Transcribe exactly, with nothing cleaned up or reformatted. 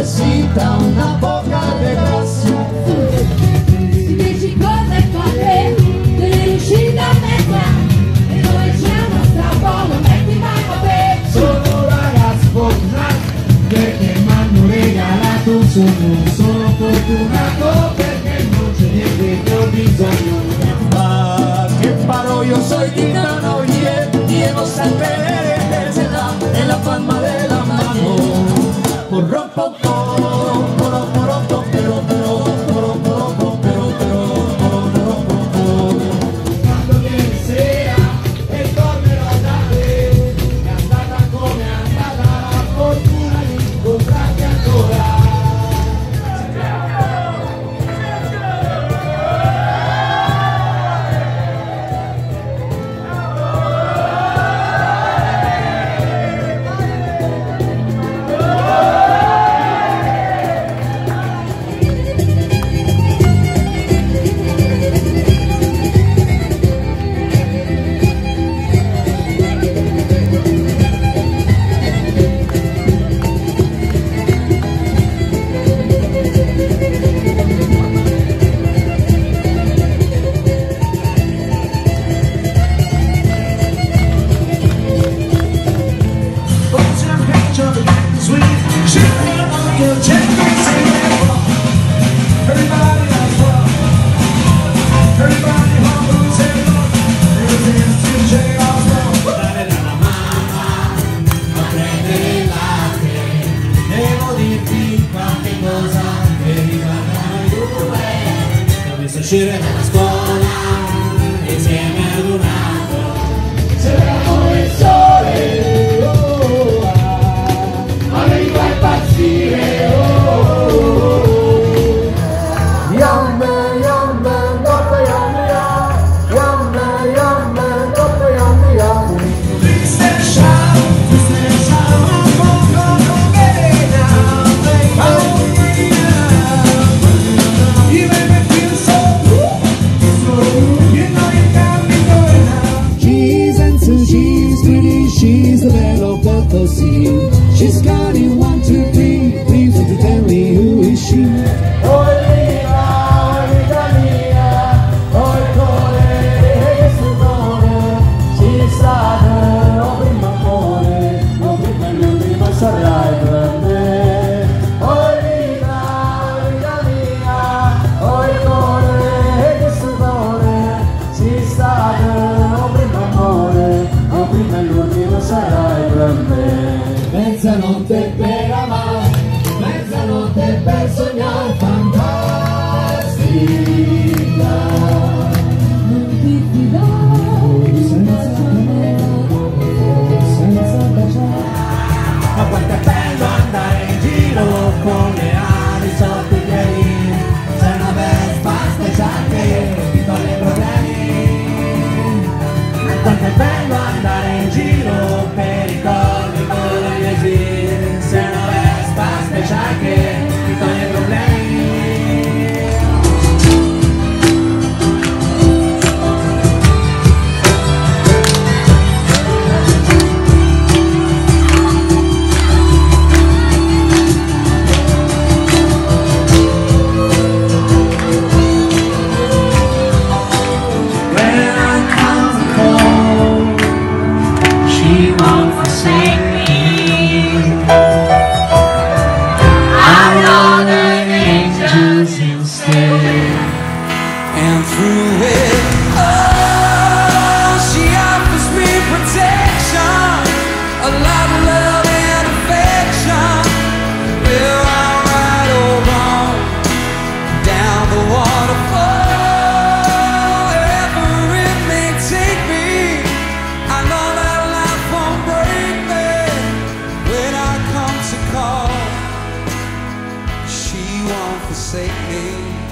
necesita una poca de gracia. Dici cosa fare, delle riuscite a metà, e noi c'è la nostra bolla, metti mano a te. Sono ragazzi fortunati perché mi hanno regalato un sogno. Sono fortunato perché non c'è niente che ho bisogno. Ma che farò io, soy gitano y llevo sangre desde la, en la palma de la mano. Porro, po, po, porro, porro, po, pero, pero, porro, porro, po, pero, pero, porro, porro, po, po. Quando viene sera e tornerò da te, è andata come è andata la fortuna di incontrarti ancora. Uscire dalla scuola insieme ad un altro, C'eravamo il sole, oh, ah, arriva a impazzire, oh, oh, oh. Yambe, yambe, doppe yambe, yambe, yambe, doppe yambe, yambe. Triste ciao, triste ciao, un poco come now, baby. You make me feel so good, you know you got me going now. She's handsome, she's pretty, she's a little bit così. She's got it one, two, three, please don't tell me who is she. Oh, Lina, amica mia, oh, il cuore che si muove, ci sa, oh, prima amore, oh, prima l'ultimo sarai per me. Oh, Lina, amica mia, oh, il cuore che si muove, ci sa, oh, prima amore, oh, prima l'ultimo sarai per me. Mezzanotte per amare, mezzanotte per sognare fantastica. Non ti fidare senza amore, Senza baciare. ma quanto è bello andare in giro con le ali sotto i piedi, sei una vespa speciale che ti toglie i problemi. Ma quanto è bello andare in giro per i colli bolognesi, sei una vespa speciale che ti toglie i problemi. When I come home, she won't forsake me. I know the angels will stay. And through it all, she offers me protection, a lot of love and affection. Will I ride or wrong down the waterfall, wherever it may take me? I know that life won't break me when I come to call. She won't forsake me.